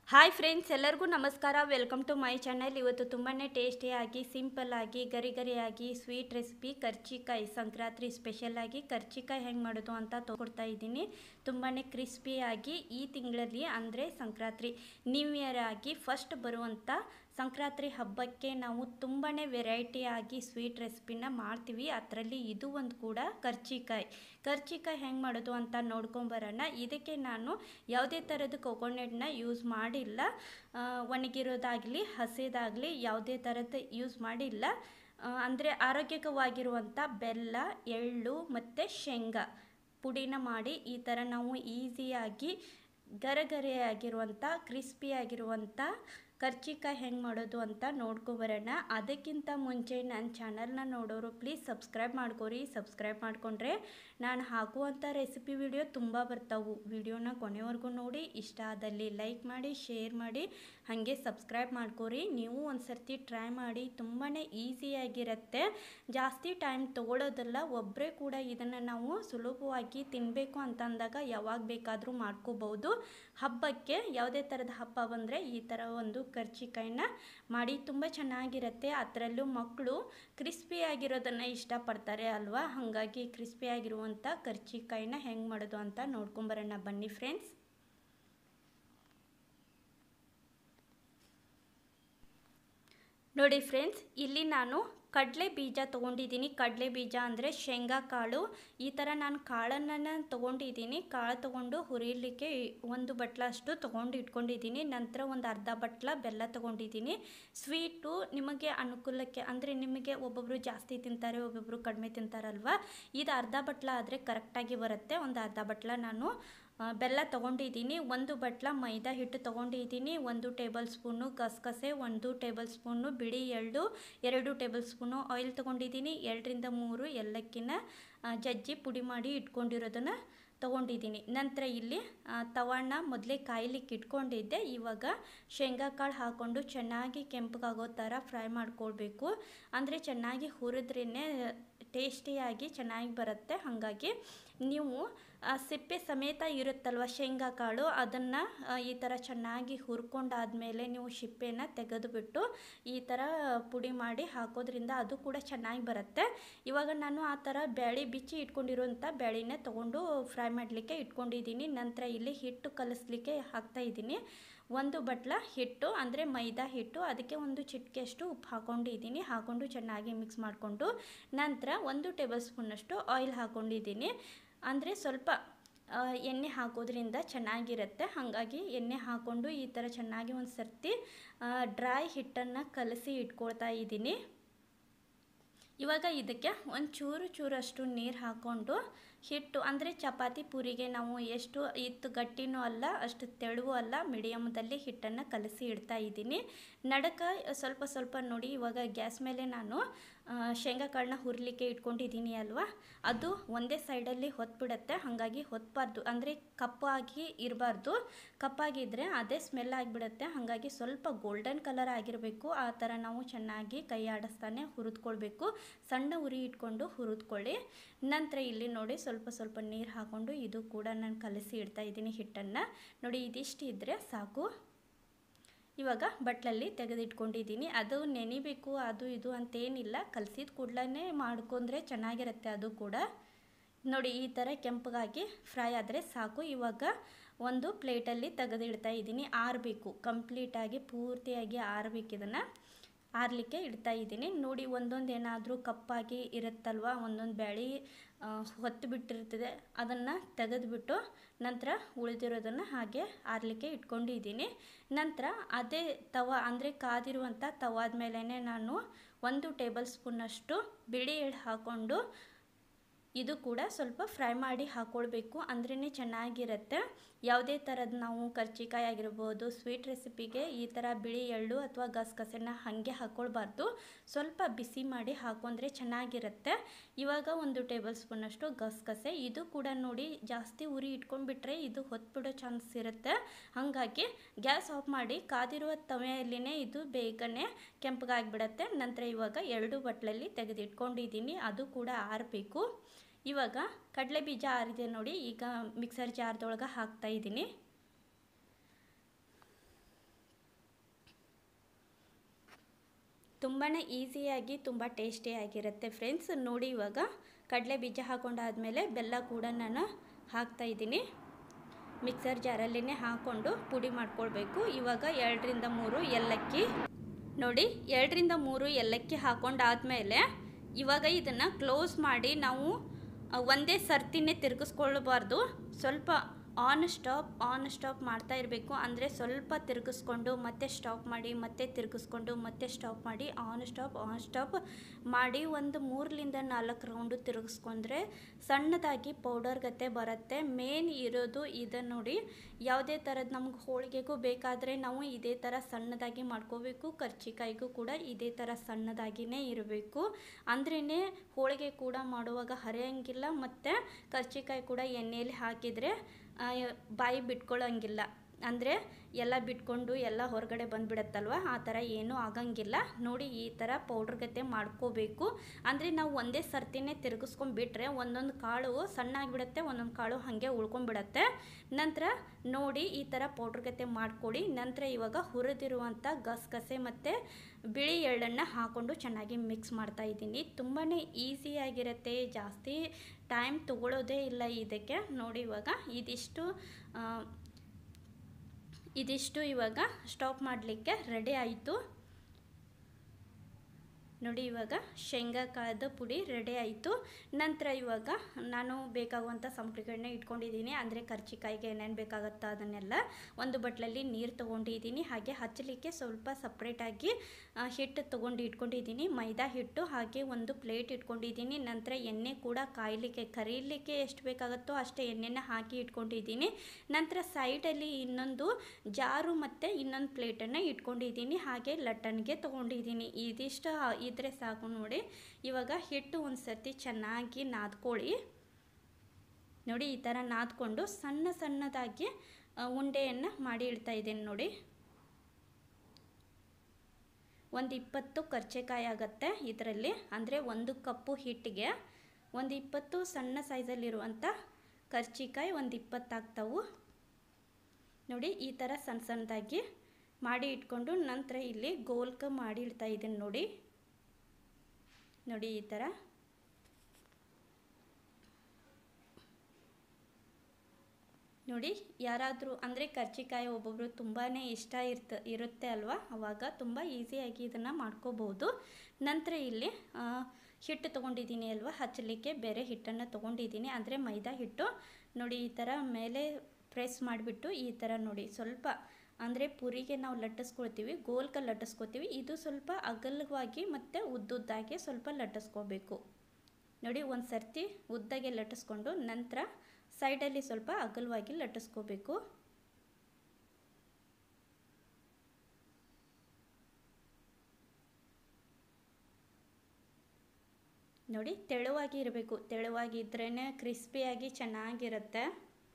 Hi friends, ಎಲ್ಲರಿಗೂ ನಮಸ್ಕಾರ. Welcome to my channel. ಇವತ್ತು ತುಂಬಾ ಟೇಸ್ಟಿಯಾಗಿ ಸಿಂಪಲ್ಲಾಗಿ ಗರಿಗರಿಯಾಗಿ ಸ್ವೀಟ್ ರೆಸಿಪಿ ಕರ್ಚಿಕಾಯಿ ಸಂಕ್ರಾಂತಿ ಸ್ಪೆಷಲಾಗಿ ಕರ್ಚಿಕಾಯಿ ಹೆಂಗೆ ಮಾಡೋದು ಅಂತ ತೋರಿಸ್ತಾ ಇದ್ದೀನಿ. ತುಂಬಾ ಕ್ರಿಸ್ಪಿಯಾಗಿ ಈ ತಿಂಗಳಲ್ಲಿ ಅಂದರೆ ಸಂಕ್ರಾಂತಿ ನ್ಯೂ ಇಯರ್ ಆಗಿ ಫಸ್ಟ್ ಬರುವಂಥ ಸಂಕ್ರಾಂತಿ ಹಬ್ಬಕ್ಕೆ ನಾವು ತುಂಬಾ ವೆರೈಟಿಯಾಗಿ ಸ್ವೀಟ್ ರೆಸಿಪಿನ ಮಾಡ್ತೀವಿ. ಅದರಲ್ಲಿ ಇದು ಒಂದು ಕೂಡ ಕರ್ಚಿಕಾಯಿ ಹೆಂಗೆ ಮಾಡೋದು ಅಂತ ನೋಡ್ಕೊಂಬರೋಣ. ಇದಕ್ಕೆ ನಾನು ಯಾವುದೇ ಥರದ ಕೊಕೊನೆಟ್ನ ಯೂಸ್ ಮಾಡಿಲ್ಲ, ಒಣಗಿರೋದಾಗಲಿ ಹಸಿದಾಗಲಿ ಯಾವುದೇ ಥರದ್ದು ಯೂಸ್ ಮಾಡಿಲ್ಲ. ಅಂದರೆ ಆರೋಗ್ಯಕವಾಗಿರುವಂಥ ಬೆಲ್ಲ, ಎಳ್ಳು ಮತ್ತು ಶೇಂಗಾ ಪುಡಿನ ಮಾಡಿ ಈ ಥರ ನಾವು ಈಸಿಯಾಗಿ ಗರಗರೆಯಾಗಿರುವಂಥ ಕ್ರಿಸ್ಪಿಯಾಗಿರುವಂಥ ಕರ್ಚಿಕಾಯಿ ಹೆಂಗೆ ಮಾಡೋದು ಅಂತ ನೋಡ್ಕೊಬರೋಣ. ಅದಕ್ಕಿಂತ ಮುಂಚೆ ನನ್ನ ಚಾನಲ್ನ ನೋಡೋರು ಪ್ಲೀಸ್ ಸಬ್ಸ್ಕ್ರೈಬ್ ಮಾಡ್ಕೊರಿ. ಸಬ್ಸ್ಕ್ರೈಬ್ ಮಾಡಿಕೊಂಡ್ರೆ ನಾನು ಹಾಕುವಂಥ ರೆಸಿಪಿ ವಿಡಿಯೋ ತುಂಬ ಬರ್ತಾವೆ. ವಿಡಿಯೋನ ಕೊನೆವರೆಗೂ ನೋಡಿ, ಇಷ್ಟ ಆದಲ್ಲಿ ಲೈಕ್ ಮಾಡಿ, ಶೇರ್ ಮಾಡಿ, ಹಾಗೆ ಸಬ್ಸ್ಕ್ರೈಬ್ ಮಾಡ್ಕೊರಿ. ನೀವು ಒಂದು ಸರ್ತಿ ಟ್ರೈ ಮಾಡಿ, ತುಂಬಾ ಈಸಿಯಾಗಿರುತ್ತೆ, ಜಾಸ್ತಿ ಟೈಮ್ ತೊಗೊಳ್ಳೋದಲ್ಲ. ಒಬ್ಬರೇ ಕೂಡ ಇದನ್ನು ನಾವು ಸುಲಭವಾಗಿ ತಿನ್ನಬೇಕು ಅಂತಂದಾಗ ಯಾವಾಗ ಬೇಕಾದರೂ ಮಾಡ್ಕೋಬೋದು. ಹಬ್ಬಕ್ಕೆ ಯಾವುದೇ ಥರದ ಹಬ್ಬ ಬಂದರೆ ಈ ಥರ ಒಂದು ಕರ್ಚಿಕಾಯಿನ ಮಾಡಿ ತುಂಬ ಚೆನ್ನಾಗಿರುತ್ತೆ. ಅದರಲ್ಲೂ ಮಕ್ಕಳು ಕ್ರಿಸ್ಪಿಯಾಗಿರೋದನ್ನು ಇಷ್ಟಪಡ್ತಾರೆ ಅಲ್ವಾ, ಹಾಗಾಗಿ ಕ್ರಿಸ್ಪಿಯಾಗಿರುವಂಥ ಕರ್ಚಿಕಾಯಿನ ಹೆಂಗೆ ಮಾಡೋದು ಅಂತ ನೋಡ್ಕೊಂಬರೋಣ ಬನ್ನಿ ಫ್ರೆಂಡ್ಸ್. ನೋಡಿ ಫ್ರೆಂಡ್ಸ್, ಇಲ್ಲಿ ನಾನು ಕಡಲೆ ಬೀಜ ತೊಗೊಂಡಿದ್ದೀನಿ. ಕಡಲೆ ಬೀಜ ಅಂದರೆ ಶೇಂಗಾ ಕಾಳು. ಈ ಥರ ನಾನು ಕಾಳನ್ನು ತೊಗೊಂಡಿದ್ದೀನಿ. ಕಾಳು ತೊಗೊಂಡು ಹುರಿಯಲಿಕ್ಕೆ ಒಂದು ಬಟ್ಲಷ್ಟು ತೊಗೊಂಡು ಇಟ್ಕೊಂಡಿದ್ದೀನಿ. ನಂತರ ಒಂದು ಅರ್ಧ ಬಟ್ಲ ಬೆಲ್ಲ ತೊಗೊಂಡಿದ್ದೀನಿ. ಸ್ವೀಟು ನಿಮಗೆ ಅನುಕೂಲಕ್ಕೆ, ಅಂದರೆ ನಿಮಗೆ ಒಬ್ಬೊಬ್ಬರು ಜಾಸ್ತಿ ತಿಂತಾರೆ, ಒಬ್ಬೊಬ್ಬರು ಕಡಿಮೆ ತಿಂತಾರಲ್ವ. ಇದು ಅರ್ಧ ಬಟ್ಲ ಆದರೆ ಕರೆಕ್ಟಾಗಿ ಬರುತ್ತೆ. ಒಂದು ಅರ್ಧ ಬಟ್ಲ ನಾನು ಬೆಲ್ಲ ತೊಗೊಂಡಿದ್ದೀನಿ. ಒಂದು ಬಟ್ಲ ಮೈದಾ ಹಿಟ್ಟು ತೊಗೊಂಡಿದ್ದೀನಿ. 1 ಟೇಬಲ್ ಸ್ಪೂನು ಗಸಗಸೆ, 1 ಟೇಬಲ್ ಸ್ಪೂನು ಬಿಳಿ ಎಳ್ಳು, 2 ಟೇಬಲ್ ಸ್ಪೂನು ಆಯಿಲ್ ತೊಗೊಂಡಿದ್ದೀನಿ. 2 ರಿಂದ 3 ಏಲಕ್ಕಿನ ಜಜ್ಜಿ ಪುಡಿ ಮಾಡಿ ಇಟ್ಕೊಂಡಿರೋದನ್ನು ತೊಗೊಂಡಿದ್ದೀನಿ. ನಂತರ ಇಲ್ಲಿ ತವಾನ ಮೊದಲೇ ಕಾಯ್ಲಿಕ್ಕೆ ಇಟ್ಕೊಂಡಿದ್ದೆ. ಇವಾಗ ಶೇಂಗಾ ಕಾಳು ಹಾಕ್ಕೊಂಡು ಚೆನ್ನಾಗಿ ಕೆಂಪಗಾಗೋ ಥರ ಫ್ರೈ ಮಾಡ್ಕೊಳ್ಬೇಕು. ಅಂದರೆ ಚೆನ್ನಾಗಿ ಹುರಿದ್ರೇ ಟೇಸ್ಟಿಯಾಗಿ ಚೆನ್ನಾಗಿ ಬರುತ್ತೆ. ಹಾಗಾಗಿ ನೀವು ಸಿಪ್ಪೆ ಸಮೇತ ಇರುತ್ತಲ್ವ ಶೇಂಗಾ ಕಾಳು, ಅದನ್ನು ಈ ಥರ ಚೆನ್ನಾಗಿ ಹುರ್ಕೊಂಡಾದಮೇಲೆ ನೀವು ಸಿಪ್ಪೆನ ತೆಗೆದುಬಿಟ್ಟು ಈ ಥರ ಪುಡಿ ಮಾಡಿ ಹಾಕೋದ್ರಿಂದ ಅದು ಕೂಡ ಚೆನ್ನಾಗಿ ಬರುತ್ತೆ. ಇವಾಗ ನಾನು ಆ ಥರ ಬೇಳೆ ಬಿಚ್ಚಿ ಇಟ್ಕೊಂಡಿರೋಂಥ ಬೇಳೆನೇ ತೊಗೊಂಡು ಫ್ರೈ ಮಾಡಲಿಕ್ಕೆ ಇಟ್ಕೊಂಡಿದ್ದೀನಿ. ನಂತರ ಇಲ್ಲಿ ಹಿಟ್ಟು ಕಲಿಸ್ಲಿಕ್ಕೆ ಹಾಕ್ತಾಯಿದ್ದೀನಿ. 1 ಬಟ್ಲ ಹಿಟ್ಟು ಅಂದರೆ ಮೈದಾ ಹಿಟ್ಟು, ಅದಕ್ಕೆ 1 ಚಿಟಿಕೆಯಷ್ಟು ಉಪ್ಪು ಹಾಕ್ಕೊಂಡಿದ್ದೀನಿ. ಹಾಕ್ಕೊಂಡು ಚೆನ್ನಾಗಿ ಮಿಕ್ಸ್ ಮಾಡಿಕೊಂಡು ನಂತರ 1 ಟೇಬಲ್ ಸ್ಪೂನಷ್ಟು ಆಯಿಲ್ ಹಾಕ್ಕೊಂಡಿದ್ದೀನಿ. ಅಂದರೆ ಸ್ವಲ್ಪ ಎಣ್ಣೆ ಹಾಕೋದ್ರಿಂದ ಚೆನ್ನಾಗಿರುತ್ತೆ. ಹಾಗಾಗಿ ಎಣ್ಣೆ ಹಾಕ್ಕೊಂಡು ಈ ಥರ ಚೆನ್ನಾಗಿ ಒಂದು ಸರ್ತಿ ಡ್ರೈ ಹಿಟ್ಟನ್ನು ಕಲಸಿ ಇಟ್ಕೊಳ್ತಾ ಇದ್ದೀನಿ. ಇವಾಗ ಇದಕ್ಕೆ ಒಂದು ಚೂರಷ್ಟು ನೀರು ಹಾಕ್ಕೊಂಡು ಹಿಟ್ಟು, ಅಂದರೆ ಚಪಾತಿ ಪೂರಿಗೆ ನಾವು ಎಷ್ಟು ಇತ್ತು ಗಟ್ಟಿನೂ ಅಲ್ಲ ಅಷ್ಟು ತೆಳುವೂ ಅಲ್ಲ, ಮೀಡಿಯಮ್ದಲ್ಲಿ ಹಿಟ್ಟನ್ನು ಕಲಸಿ ಇಡ್ತಾ ಇದ್ದೀನಿ. ನಡಕ ಸ್ವಲ್ಪ ನೋಡಿ. ಇವಾಗ ಗ್ಯಾಸ್ ಮೇಲೆ ನಾನು ಶೇಂಗಾ ಕಾಳನ್ನ ಹುರಿಲಿಕ್ಕೆ ಇಟ್ಕೊಂಡಿದ್ದೀನಿ ಅಲ್ವಾ, ಅದು ಒಂದೇ ಸೈಡಲ್ಲಿ ಹೊತ್ಬಿಡುತ್ತೆ. ಹಾಗಾಗಿ ಹೊತ್ಬಾರ್ದು, ಅಂದರೆ ಕಪ್ಪಾಗಿ ಇರಬಾರ್ದು. ಕಪ್ಪಾಗಿದ್ದರೆ ಅದೇ ಸ್ಮೆಲ್ ಆಗಿಬಿಡುತ್ತೆ. ಹಾಗಾಗಿ ಸ್ವಲ್ಪ ಗೋಲ್ಡನ್ ಕಲರ್ ಆಗಿರಬೇಕು. ಆ ಥರ ನಾವು ಚೆನ್ನಾಗಿ ಕೈ ಆಡಿಸ್ತಾನೆ ಹುರಿದ್ಕೊಳ್ಬೇಕು. ಸಣ್ಣ ಉರಿ ಇಟ್ಕೊಂಡು ಹುರಿದ್ಕೊಳ್ಳಿ. ನಂತರ ಇಲ್ಲಿ ನೋಡಿ ಸ್ವಲ್ಪ ನೀರು ಹಾಕ್ಕೊಂಡು ಇದು ಕೂಡ ನಾನು ಕಲಸಿ ಇಡ್ತಾ ಇದ್ದೀನಿ ಹಿಟ್ಟನ್ನು. ನೋಡಿ ಇದಿಷ್ಟು ಇದ್ದರೆ ಸಾಕು. ಇವಾಗ ಬಟ್ಲಲ್ಲಿ ತೆಗೆದಿಟ್ಕೊಂಡಿದ್ದೀನಿ. ಅದು ನೆನಿಬೇಕು ಅದು ಇದು ಅಂತೇನಿಲ್ಲ, ಕಲಸಿದ ಕೂಡಲೇ ಮಾಡ್ಕೊಂಡ್ರೆ ಚೆನ್ನಾಗಿರುತ್ತೆ. ಅದು ಕೂಡ ನೋಡಿ ಈ ಥರ ಕೆಂಪಗಾಗಿ ಫ್ರೈ ಆದರೆ ಸಾಕು. ಇವಾಗ ಒಂದು ಪ್ಲೇಟಲ್ಲಿ ತೆಗೆದಿಡ್ತಾ ಇದ್ದೀನಿ. ಆರಬೇಕು, ಕಂಪ್ಲೀಟಾಗಿ ಪೂರ್ತಿಯಾಗಿ ಆರಬೇಕು. ಇದನ್ನು ಆರಲಿಕ್ಕೆ ಇಡ್ತಾ ಇದ್ದೀನಿ. ನೋಡಿ ಒಂದೊಂದು ಏನಾದರೂ ಕಪ್ಪಾಗಿ ಇರುತ್ತಲ್ವ, ಒಂದೊಂದು ಬೇಳೆ ಹೊತ್ತು ಬಿಟ್ಟಿರ್ತದೆ, ಅದನ್ನು ತೆಗೆದುಬಿಟ್ಟು ನಂತರ ಉಳಿದಿರೋದನ್ನು ಹಾಗೆ ಆರಲಿಕ್ಕೆ ಇಟ್ಕೊಂಡಿದ್ದೀನಿ. ನಂತರ ಅದೇ ತವಾ, ಅಂದರೆ ಕಾದಿರುವಂಥ ತವಾದ ಮೇಲೇ ನಾನು 1 ಟೇಬಲ್ ಸ್ಪೂನಷ್ಟು ಬಿಳಿ ಎಳ್ಳು ಹಾಕ್ಕೊಂಡು ಇದು ಕೂಡ ಸ್ವಲ್ಪ ಫ್ರೈ ಮಾಡಿ ಹಾಕ್ಕೊಳ್ಬೇಕು. ಅಂದ್ರೇ ಚೆನ್ನಾಗಿರುತ್ತೆ. ಯಾವುದೇ ಥರದ್ದು ನಾವು ಕರ್ಚಿಕಾಯಿ ಆಗಿರ್ಬೋದು ಸ್ವೀಟ್ ರೆಸಿಪಿಗೆ ಈ ಥರ ಬಿಳಿ ಎಳ್ಳು ಅಥವಾ ಗಸಗಸೆನ ಹಾಗೆ ಹಾಕ್ಕೊಳ್ಬಾರ್ದು, ಸ್ವಲ್ಪ ಬಿಸಿ ಮಾಡಿ ಹಾಕೊಂಡ್ರೆ ಚೆನ್ನಾಗಿರುತ್ತೆ. ಇವಾಗ 1 ಟೇಬಲ್ ಸ್ಪೂನಷ್ಟು ಗಸಗಸೆ, ಇದು ಕೂಡ ನೋಡಿ ಜಾಸ್ತಿ ಉರಿ ಇಟ್ಕೊಂಡ್ಬಿಟ್ರೆ ಇದು ಹೊತ್ಬಿಡೋ ಚಾನ್ಸ್ ಇರುತ್ತೆ. ಹಾಗಾಗಿ ಗ್ಯಾಸ್ ಆಫ್ ಮಾಡಿ ಕಾದಿರುವ ತವೆಯಲ್ಲಿನೇ ಇದು ಬೇಗನೆ ಕೆಂಪಗಾಗಿಬಿಡತ್ತೆ. ನಂತರ ಇವಾಗ 2 ಬಟ್ಲಲ್ಲಿ ತೆಗೆದಿಟ್ಕೊಂಡಿದ್ದೀನಿ, ಅದು ಕೂಡ ಆರಬೇಕು. ಇವಾಗ ಕಡಲೆ ಬೀಜ ಆರಿದೆ ನೋಡಿ. ಈಗ ಮಿಕ್ಸರ್ ಜಾರ್ದೊಳಗೆ ಹಾಕ್ತಾ ಇದ್ದೀನಿ. ತುಂಬಾ ಈಸಿಯಾಗಿ ತುಂಬ ಟೇಸ್ಟಿಯಾಗಿರುತ್ತೆ ಫ್ರೆಂಡ್ಸ್. ನೋಡಿ ಇವಾಗ ಕಡಲೆ ಬೀಜ ಹಾಕೊಂಡಾದಮೇಲೆ ಬೆಲ್ಲ ಕೂಡ ನಾನು ಹಾಕ್ತಾಯಿದ್ದೀನಿ. ಮಿಕ್ಸರ್ ಜಾರಲ್ಲೇ ಹಾಕ್ಕೊಂಡು ಪುಡಿ ಮಾಡ್ಕೊಳ್ಬೇಕು. ಇವಾಗ 2ರಿಂದ 3 ಏಲಕ್ಕಿ ನೋಡಿ, 2ರಿಂದ 3 ಏಲಕ್ಕಿ ಹಾಕೊಂಡಾದಮೇಲೆ ಇವಾಗ ಇದನ್ನು ಕ್ಲೋಸ್ ಮಾಡಿ ನಾವು ಒಂದೇ ಸರ್ತಿನೇ ತಿರುಗಿಸ್ಕೊಳ್ಬಾರ್ದು. ಸ್ವಲ್ಪ ಆನ್ ಸ್ಟಾಪ್ ಮಾಡ್ತಾ ಇರಬೇಕು. ಅಂದರೆ ಸ್ವಲ್ಪ ತಿರುಗಿಸ್ಕೊಂಡು ಮತ್ತೆ ಸ್ಟಾಪ್ ಮಾಡಿ, ಮತ್ತೆ ತಿರುಗಿಸ್ಕೊಂಡು ಮತ್ತೆ ಸ್ಟಾಪ್ ಮಾಡಿ, ಆನ್ ಸ್ಟಾಪ್ ಮಾಡಿ ಒಂದು 3ರಿಂದ 4 ರೌಂಡು ತಿರುಗಿಸ್ಕೊಂಡ್ರೆ ಸಣ್ಣದಾಗಿ ಪೌಡರ್ ಗತೆ ಬರುತ್ತೆ. ಮೇನ್ ಇರೋದು ಇದು ನೋಡಿ. ಯಾವುದೇ ಥರದ್ದು ನಮ್ಗೆ ಹೋಳಿಗೆಗೂ ಬೇಕಾದರೆ ನಾವು ಇದೇ ಥರ ಸಣ್ಣದಾಗಿ ಮಾಡ್ಕೋಬೇಕು. ಕರ್ಜಿಕಾಯಿಗೂ ಕೂಡ ಇದೇ ಥರ ಸಣ್ಣದಾಗಿಯೇ ಇರಬೇಕು. ಅಂದ್ರೇ ಹೋಳಿಗೆ ಕೂಡ ಮಾಡುವಾಗ ಹರಿಯೋಂಗಿಲ್ಲ, ಮತ್ತು ಕರ್ಜಿಕಾಯಿ ಕೂಡ ಎಣ್ಣೆಯಲ್ಲಿ ಹಾಕಿದರೆ ಬಾಯಿ ಬಿಟ್ಕೊಳ್ಳೋಂಗಿಲ್ಲ. ಅಂದರೆ ಎಲ್ಲ ಬಿಟ್ಕೊಂಡು ಎಲ್ಲ ಹೊರಗಡೆ ಬಂದುಬಿಡತ್ತಲ್ವ, ಆ ಥರ ಏನೂ ಆಗಂಗಿಲ್ಲ. ನೋಡಿ ಈ ಥರ ಪೌಡ್ರ್ ಗತೆ ಮಾಡ್ಕೋಬೇಕು. ಅಂದರೆ ನಾವು ಒಂದೇ ಸರ್ತಿನೇ ತಿರುಗಿಸ್ಕೊಂಡ್ಬಿಟ್ರೆ ಒಂದೊಂದು ಕಾಳು ಸಣ್ಣ ಆಗಿಬಿಡುತ್ತೆ, ಒಂದೊಂದು ಕಾಳು ಹಾಗೆ ಉಳ್ಕೊಂಡ್ಬಿಡತ್ತೆ. ನಂತರ ನೋಡಿ ಈ ಥರ ಪೌಡ್ರ್ ಗತೆ ಮಾಡ್ಕೊಳ್ಳಿ. ನಂತರ ಇವಾಗ ಹುರಿದಿರುವಂಥ ಗಸಗಸೆ ಮತ್ತು ಬಿಳಿ ಎಳ್ಳನ್ನು ಹಾಕ್ಕೊಂಡು ಚೆನ್ನಾಗಿ ಮಿಕ್ಸ್ ಮಾಡ್ತಾಯಿದ್ದೀನಿ. ತುಂಬಾ ಈಸಿಯಾಗಿರುತ್ತೆ, ಜಾಸ್ತಿ ಟೈಮ್ ತೊಗೊಳ್ಳೋದೇ ಇಲ್ಲ ಇದಕ್ಕೆ. ನೋಡಿ ಇವಾಗ ಇದಿಷ್ಟು ಇವಾಗ ಸ್ಟಾಪ್ ಮಾಡಲಿಕ್ಕೆ ರೆಡಿ ಆಯಿತು. ನೋಡಿ ಇವಾಗ ಶೇಂಗಾ ಕಾಳದ ಪುಡಿ ರೆಡಿ ಆಯಿತು. ನಂತರ ಇವಾಗ ನಾನು ಬೇಕಾಗುವಂಥ ಸಾಮಗ್ರಿಗಳನ್ನ ಇಟ್ಕೊಂಡಿದ್ದೀನಿ. ಅಂದರೆ ಕರ್ಜಿಕಾಯಿಗೆ ಏನೇನು ಬೇಕಾಗುತ್ತೋ ಅದನ್ನೆಲ್ಲ ಒಂದು ಬಟ್ಲಲ್ಲಿ ನೀರು ತೊಗೊಂಡಿದ್ದೀನಿ. ಹಾಗೆ ಹಚ್ಚಲಿಕ್ಕೆ ಸ್ವಲ್ಪ ಸಪ್ರೇಟಾಗಿ ಹಿಟ್ಟು ತೊಗೊಂಡು ಇಟ್ಕೊಂಡಿದ್ದೀನಿ, ಮೈದಾ ಹಿಟ್ಟು. ಹಾಗೆ ಒಂದು ಪ್ಲೇಟ್ ಇಟ್ಕೊಂಡಿದ್ದೀನಿ. ನಂತರ ಎಣ್ಣೆ ಕೂಡ ಕರೀಲಿಕ್ಕೆ ಎಷ್ಟು ಬೇಕಾಗುತ್ತೋ ಅಷ್ಟೇ ಎಣ್ಣೆನ ಹಾಕಿ ಇಟ್ಕೊಂಡಿದ್ದೀನಿ. ನಂತರ ಸೈಡಲ್ಲಿ ಇನ್ನೊಂದು ಜಾರು ಮತ್ತು ಇನ್ನೊಂದು ಪ್ಲೇಟನ್ನು ಇಟ್ಕೊಂಡಿದ್ದೀನಿ. ಹಾಗೆ ಲಟ್ಟಣಿಗೆ ತೊಗೊಂಡಿದ್ದೀನಿ. ಇದಿಷ್ಟು ಇದ್ರೆ ಸಾಕು ನೋಡಿ. ಇವಾಗ ಹಿಟ್ಟು ಒಂದು ಸರ್ತಿ ಚೆನ್ನಾಗಿ ನಾದ್ಕೊಳ್ಳಿ. ನೋಡಿ ಈ ಥರ ನಾದ್ಕೊಂಡು ಸಣ್ಣದಾಗಿ ಉಂಡೆಯನ್ನು ಮಾಡಿ ಇಡ್ತಾ ಇದ್ದೀನಿ ನೋಡಿ. ಒಂದು 20 ಕರ್ಜಿಕಾಯಿ ಆಗುತ್ತೆ ಇದರಲ್ಲಿ. ಅಂದರೆ 1 ಕಪ್ಪು ಹಿಟ್ಟಿಗೆ ಒಂದು 20 ಸಣ್ಣ ಸೈಜಲ್ಲಿರುವಂಥ ಕರ್ಜಿಕಾಯಿ ಒಂದು 20 ಆಗ್ತಾವು ನೋಡಿ. ಈ ಥರ ಸಣ್ಣದಾಗಿ ಮಾಡಿ ಇಟ್ಕೊಂಡು ನಂತರ ಇಲ್ಲಿ ಗೋಲ್ಕ ಮಾಡಿ ಇಡ್ತಾ ಇದ್ದೀನಿ ನೋಡಿ. ನೋಡಿ ಈ ಥರ ನೋಡಿ. ಯಾರಾದರೂ ಅಂದರೆ ಕರ್ಜಿಕಾಯಿ ಒಬ್ಬೊಬ್ಬರು ತುಂಬಾ ಇಷ್ಟ ಇರುತ್ತೆ ಅಲ್ವಾ, ಆವಾಗ ತುಂಬ ಈಸಿಯಾಗಿ ಇದನ್ನು ಮಾಡ್ಕೋಬೋದು. ನಂತರ ಇಲ್ಲಿ ಹಿಟ್ಟು ತೊಗೊಂಡಿದ್ದೀನಿ ಅಲ್ವಾ, ಹಚ್ಚಲಿಕ್ಕೆ ಬೇರೆ ಹಿಟ್ಟನ್ನು ತೊಗೊಂಡಿದ್ದೀನಿ. ಅಂದರೆ ಮೈದಾ ಹಿಟ್ಟು ನೋಡಿ. ಈ ಥರ ಮೇಲೆ ಪ್ರೆಸ್ ಮಾಡಿಬಿಟ್ಟು ಈ ಥರ ನೋಡಿ, ಸ್ವಲ್ಪ ಅಂದರೆ ಪುರಿಗೆ ನಾವು ಲಟ್ಟಿಸ್ಕೊಳ್ತೀವಿ, ಗೋಲ್ಕ ಲಟ್ಟಿಸ್ಕೊತೀವಿ. ಇದು ಸ್ವಲ್ಪ ಅಗಲವಾಗಿ ಮತ್ತು ಉದ್ದುದ್ದಾಗೆ ಸ್ವಲ್ಪ ಲಟ್ಟಿಸ್ಕೋಬೇಕು ನೋಡಿ. ಒಂದು ಸರ್ತಿ ಉದ್ದಾಗೆ ಲಟ್ಟಿಸ್ಕೊಂಡು ನಂತರ ಸೈಡಲ್ಲಿ ಸ್ವಲ್ಪ ಅಗಲವಾಗಿ ಲಟ್ಟಿಸ್ಕೋಬೇಕು. ನೋಡಿ ತೆಳುವಾಗಿ ಇರಬೇಕು. ತೆಳುವಾಗಿದ್ರೇ ಕ್ರಿಸ್ಪಿಯಾಗಿ ಚೆನ್ನಾಗಿರುತ್ತೆ.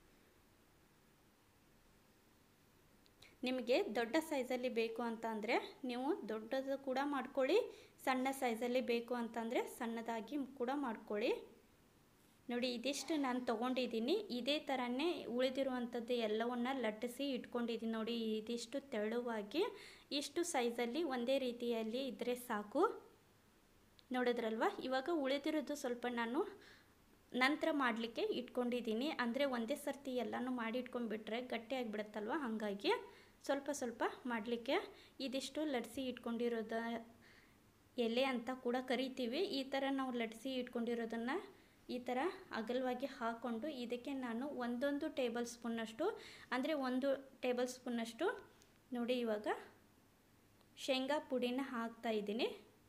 ನಿಮಗೆ ದೊಡ್ಡ ಸೈಜಲ್ಲಿ ಬೇಕು ಅಂತ ಅಂದರೆ ನೀವು ದೊಡ್ಡದು ಕೂಡ ಮಾಡ್ಕೊಳ್ಳಿ, ಸಣ್ಣ ಸೈಜಲ್ಲಿ ಬೇಕು ಅಂತಂದರೆ ಸಣ್ಣದಾಗಿ ಕೂಡ ಮಾಡ್ಕೊಳ್ಳಿ. ನೋಡಿ ಇದಿಷ್ಟು ನಾನು ತೊಗೊಂಡಿದ್ದೀನಿ. ಇದೇ ಥರನೇ ಉಳಿದಿರುವಂಥದ್ದು ಎಲ್ಲವನ್ನು ಲಟ್ಟಿಸಿ ಇಟ್ಕೊಂಡಿದ್ದೀನಿ ನೋಡಿ. ಇದಿಷ್ಟು ತೆಳುವಾಗಿ ಇಷ್ಟು ಸೈಜಲ್ಲಿ ಒಂದೇ ರೀತಿಯಲ್ಲಿ ಇದ್ದರೆ ಸಾಕು. ನೋಡಿದ್ರಲ್ವ. ಇವಾಗ ಉಳಿದಿರೋದು ಸ್ವಲ್ಪ ನಾನು ನಂತರ ಮಾಡಲಿಕ್ಕೆ ಇಟ್ಕೊಂಡಿದ್ದೀನಿ. ಅಂದರೆ ಒಂದೇ ಸರ್ತಿ ಎಲ್ಲನೂ ಮಾಡಿ ಇಟ್ಕೊಂಡ್ಬಿಟ್ರೆ ಗಟ್ಟಿ ಆಗಿಬಿಡುತ್ತಲ್ವ, ಹಾಗಾಗಿ ಸ್ವಲ್ಪ ಮಾಡಲಿಕ್ಕೆ ಇದಿಷ್ಟು ಲಟ್ಸಿ ಇಟ್ಕೊಂಡಿರೋದ ಎಲೆ ಅಂತ ಕೂಡ ಕರಿತೀವಿ. ಈ ಥರ ನಾವು ಲಟ್ಸಿ ಇಟ್ಕೊಂಡಿರೋದನ್ನು ಈ ಥರ ಅಗಲವಾಗಿ ಹಾಕ್ಕೊಂಡು ಇದಕ್ಕೆ ನಾನು 1 ಟೇಬಲ್ ಸ್ಪೂನ್ನಷ್ಟು ಅಂದರೆ 1 ಟೇಬಲ್ ಸ್ಪೂನ್ನಷ್ಟು ನೋಡಿ ಇವಾಗ ಶೇಂಗಾ ಪುಡಿನ ಹಾಕ್ತಾ ಇದ್ದೀನಿ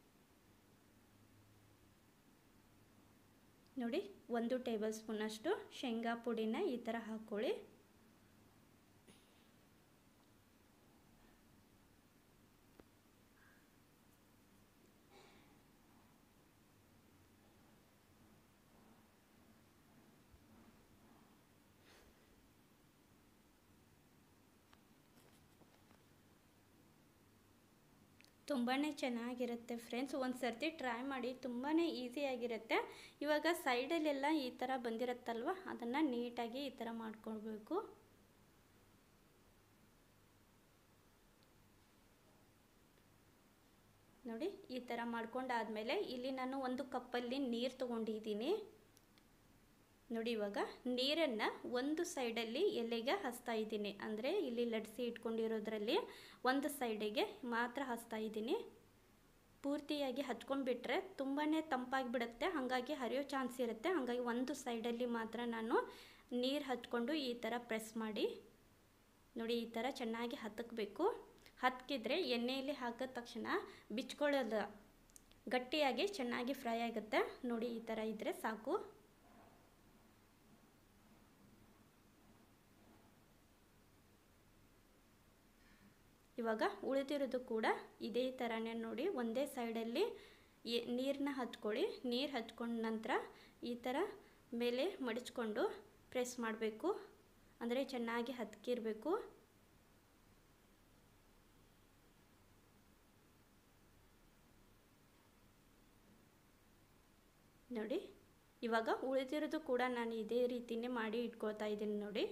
ನೋಡಿ. 1 ಟೇಬಲ್ ಸ್ಪೂನಷ್ಟು ಶೇಂಗಾ ಪುಡಿನ ಈ ಥರ ಹಾಕ್ಕೊಳ್ಳಿ. ತುಂಬಾ ಚೆನ್ನಾಗಿರುತ್ತೆ ಫ್ರೆಂಡ್ಸ್. ಒಂದು ಸರ್ತಿ ಟ್ರೈ ಮಾಡಿ, ತುಂಬಾ ಈಸಿಯಾಗಿರುತ್ತೆ. ಇವಾಗ ಸೈಡಲ್ಲೆಲ್ಲ ಈ ಥರ ಬಂದಿರುತ್ತಲ್ವ, ಅದನ್ನು ನೀಟಾಗಿ ಈ ಥರ ಮಾಡ್ಕೊಳ್ಬೇಕು. ನೋಡಿ ಈ ಥರ ಮಾಡ್ಕೊಂಡಾದಮೇಲೆ ಇಲ್ಲಿ ನಾನು ಒಂದು ಕಪ್ಪಲ್ಲಿ ನೀರು ತೊಗೊಂಡಿದ್ದೀನಿ ನೋಡಿ. ಇವಾಗ ನೀರನ್ನು ಒಂದು ಸೈಡಲ್ಲಿ ಎಲೆಗೆ ಹಚ್ತಾ ಇದ್ದೀನಿ, ಅಂದರೆ ಇಲ್ಲಿ ಲಟ್ಸಿ ಇಟ್ಕೊಂಡಿರೋದ್ರಲ್ಲಿ ಒಂದು ಸೈಡಿಗೆ ಮಾತ್ರ ಹಚ್ತಾ ಇದ್ದೀನಿ. ಪೂರ್ತಿಯಾಗಿ ಹಚ್ಕೊಂಡ್ಬಿಟ್ರೆ ತುಂಬಾ ತಂಪಾಗಿಬಿಡುತ್ತೆ, ಹಾಗಾಗಿ ಹರಿಯೋ ಚಾನ್ಸ್ ಇರುತ್ತೆ. ಹಾಗಾಗಿ ಒಂದು ಸೈಡಲ್ಲಿ ಮಾತ್ರ ನಾನು ನೀರು ಹಚ್ಕೊಂಡು ಈ ಥರ ಪ್ರೆಸ್ ಮಾಡಿ ನೋಡಿ, ಈ ಥರ ಚೆನ್ನಾಗಿ ಹತ್ತಬೇಕು. ಹತ್ತಿದ್ರೆ ಎಣ್ಣೆಯಲ್ಲಿ ಹಾಕಿದ ತಕ್ಷಣ ಬಿಚ್ಕೊಳ್ಳೋದು, ಗಟ್ಟಿಯಾಗಿ ಚೆನ್ನಾಗಿ ಫ್ರೈ ಆಗುತ್ತೆ ನೋಡಿ. ಈ ಥರ ಇದ್ದರೆ ಸಾಕು. ಇವಾಗ ಉಳಿದಿರೋದು ಕೂಡ ಇದೇ ಥರನೇ ನೋಡಿ, ಒಂದೇ ಸೈಡಲ್ಲಿ ನೀರನ್ನ ಹಚ್ಕೊಳ್ಳಿ. ನೀರು ಹಚ್ಕೊಂಡ ನಂತರ ಈ ಥರ ಮೇಲೆ ಮಡಚ್ಕೊಂಡು ಪ್ರೆಸ್ ಮಾಡಬೇಕು, ಅಂದರೆ ಚೆನ್ನಾಗಿ ಹತ್ಕಿರಬೇಕು. ನೋಡಿ ಇವಾಗ ಉಳಿದಿರೋದು ಕೂಡ ನಾನು ಇದೇ ರೀತಿಯೇ ಮಾಡಿ ಇಟ್ಕೊಳ್ತಾ ಇದ್ದೀನಿ ನೋಡಿ.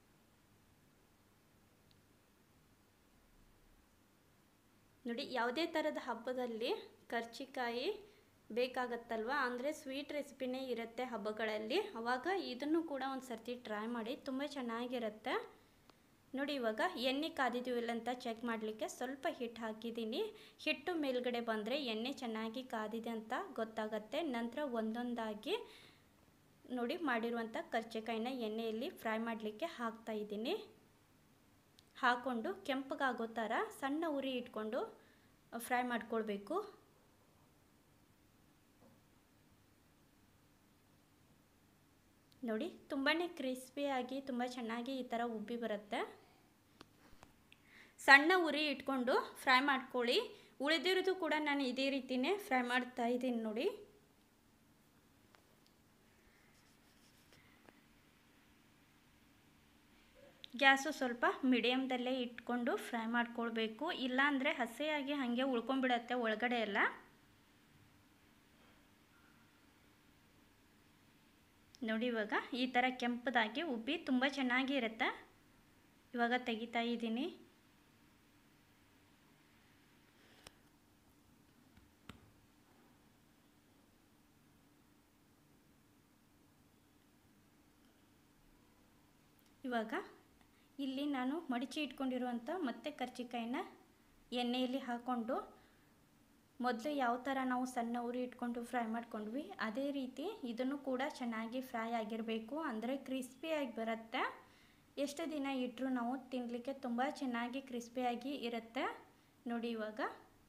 ನೋಡಿ ಯಾವುದೇ ಥರದ ಹಬ್ಬದಲ್ಲಿ ಕರ್ಜಿಕಾಯಿ ಬೇಕಾಗತ್ತಲ್ವ, ಅಂದರೆ ಸ್ವೀಟ್ ರೆಸಿಪಿನೇ ಇರುತ್ತೆ ಹಬ್ಬಗಳಲ್ಲಿ, ಆವಾಗ ಇದನ್ನು ಕೂಡ ಒಂದು ಸರ್ತಿ ಟ್ರೈ ಮಾಡಿ, ತುಂಬ ಚೆನ್ನಾಗಿರುತ್ತೆ ನೋಡಿ. ಇವಾಗ ಎಣ್ಣೆ ಕಾದಿದೀವಿಲ್ಲ ಅಂತ ಚೆಕ್ ಮಾಡಲಿಕ್ಕೆ ಸ್ವಲ್ಪ ಹಿಟ್ಟು ಹಾಕಿದ್ದೀನಿ. ಹಿಟ್ಟು ಮೇಲ್ಗಡೆ ಬಂದರೆ ಎಣ್ಣೆ ಚೆನ್ನಾಗಿ ಕಾದಿದೆ ಅಂತ ಗೊತ್ತಾಗತ್ತೆ. ನಂತರ ಒಂದೊಂದಾಗಿ ನೋಡಿ ಮಾಡಿರುವಂಥ ಕರ್ಜಿಕಾಯಿನ ಎಣ್ಣೆಯಲ್ಲಿ ಫ್ರೈ ಮಾಡಲಿಕ್ಕೆ ಹಾಕ್ತಾ ಇದ್ದೀನಿ. ಹಾಕ್ಕೊಂಡು ಕೆಂಪಗಾಗೋ ಥರ ಸಣ್ಣ ಉರಿ ಇಟ್ಕೊಂಡು ಫ್ರೈ ಮಾಡ್ಕೊಳ್ಬೇಕು. ನೋಡಿ ತುಂಬಾ ಕ್ರಿಸ್ಪಿಯಾಗಿ ತುಂಬ ಚೆನ್ನಾಗಿ ಈ ಥರ ಉಬ್ಬಿ ಬರುತ್ತೆ. ಸಣ್ಣ ಉರಿ ಇಟ್ಕೊಂಡು ಫ್ರೈ ಮಾಡ್ಕೊಳ್ಳಿ. ಉಳಿದಿರೋದು ಕೂಡ ನಾನು ಇದೇ ರೀತಿಯೇ ಫ್ರೈ ಮಾಡ್ತಾ ಇದ್ದೀನಿ ನೋಡಿ. ಗ್ಯಾಸು ಸ್ವಲ್ಪ ಮೀಡಿಯಮ್ದಲ್ಲೇ ಇಟ್ಕೊಂಡು ಫ್ರೈ ಮಾಡ್ಕೊಳ್ಬೇಕು, ಇಲ್ಲಾಂದರೆ ಹಸಿಯಾಗಿ ಹಾಗೆ ಉಳ್ಕೊಂಡ್ಬಿಡತ್ತೆ ಒಳಗಡೆ ಎಲ್ಲ. ನೋಡಿ ಇವಾಗ ಈ ಥರ ಕೆಂಪದಾಗಿ ಉಬ್ಬಿ ತುಂಬ ಚೆನ್ನಾಗಿರುತ್ತೆ. ಇವಾಗ ತೆಗಿತಾ ಇದ್ದೀನಿ. ಇವಾಗ ಇಲ್ಲಿ ನಾನು ಮಡಚಿ ಇಟ್ಕೊಂಡಿರುವಂಥ ಮತ್ತೆ ಕರ್ಜಿಕಾಯಿನ ಎಣ್ಣೆಯಲ್ಲಿ ಹಾಕ್ಕೊಂಡು ಮೊದಲು ಯಾವ ಥರ ನಾವು ಸಣ್ಣ ಉರಿ ಇಟ್ಕೊಂಡು ಫ್ರೈ ಮಾಡ್ಕೊಂಡ್ವಿ ಅದೇ ರೀತಿ ಇದನ್ನು ಕೂಡ ಚೆನ್ನಾಗಿ ಫ್ರೈ ಆಗಿರಬೇಕು, ಅಂದರೆ ಕ್ರಿಸ್ಪಿಯಾಗಿ ಬರುತ್ತೆ. ಎಷ್ಟು ದಿನ ಇಟ್ಟರೂ ನಾವು ತಿನ್ನಲಿಕ್ಕೆ ತುಂಬ ಚೆನ್ನಾಗಿ ಕ್ರಿಸ್ಪಿಯಾಗಿ ಇರುತ್ತೆ ನೋಡಿ. ಇವಾಗ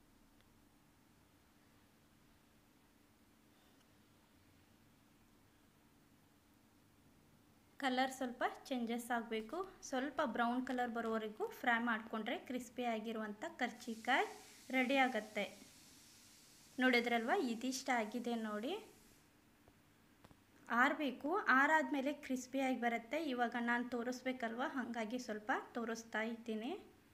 ಕಲರ್ ಸ್ವಲ್ಪ ಚೇಂಜಸ್ ಆಗಬೇಕು, ಸ್ವಲ್ಪ ಬ್ರೌನ್ ಕಲರ್ ಬರೋವರೆಗೂ ಫ್ರೈ ಮಾಡಿಕೊಂಡ್ರೆ ಕ್ರಿಸ್ಪಿ ಆಗಿರುವಂಥ ಕರ್ಜಿಕಾಯಿ ರೆಡಿ ಆಗುತ್ತೆ. ನೋಡಿದ್ರಲ್ವ ಇದಿಷ್ಟ ಆಗಿದೆ ನೋಡಿ. ಆರಬೇಕು, ಆರಾದಮೇಲೆ ಕ್ರಿಸ್ಪಿಯಾಗಿ ಬರುತ್ತೆ. ಇವಾಗ ನಾನು ತೋರಿಸ್ಬೇಕಲ್ವ, ಹಾಗಾಗಿ ಸ್ವಲ್ಪ ತೋರಿಸ್ತಾ ಇದ್ದೀನಿ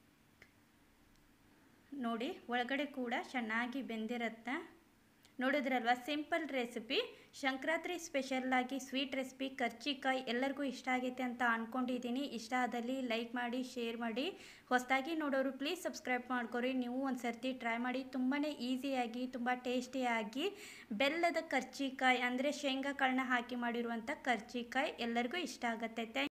ನೋಡಿ. ಒಳಗಡೆ ಕೂಡ ಚೆನ್ನಾಗಿ ಬೆಂದಿರುತ್ತೆ. ನೋಡಿದ್ರಲ್ವ ಸಿಂಪಲ್ ರೆಸಿಪಿ, ಸಂಕ್ರಾಂತಿ ಸ್ಪೆಷಲ್ಲಾಗಿ ಸ್ವೀಟ್ ರೆಸಿಪಿ ಕರ್ಜಿಕಾಯಿ ಎಲ್ಲರಿಗೂ ಇಷ್ಟ ಆಗೈತೆ ಅಂತ ಅಂದ್ಕೊಂಡಿದ್ದೀನಿ. ಇಷ್ಟ ಆದಲ್ಲಿ ಲೈಕ್ ಮಾಡಿ, ಶೇರ್ ಮಾಡಿ. ಹೊಸದಾಗಿ ನೋಡೋರು ಪ್ಲೀಸ್ ಸಬ್ಸ್ಕ್ರೈಬ್ ಮಾಡ್ಕೊರಿ. ನೀವು ಒಂದು ಸರ್ತಿ ಟ್ರೈ ಮಾಡಿ, ತುಂಬಾ ಈಸಿಯಾಗಿ ತುಂಬ ಟೇಸ್ಟಿಯಾಗಿ ಬೆಲ್ಲದ ಕರ್ಜಿಕಾಯಿ ಅಂದರೆ ಶೇಂಗಾ ಕಾಳನ್ನ ಹಾಕಿ ಮಾಡಿರುವಂಥ ಕರ್ಜಿಕಾಯಿ ಎಲ್ಲರಿಗೂ ಇಷ್ಟ ಆಗುತ್ತೆ.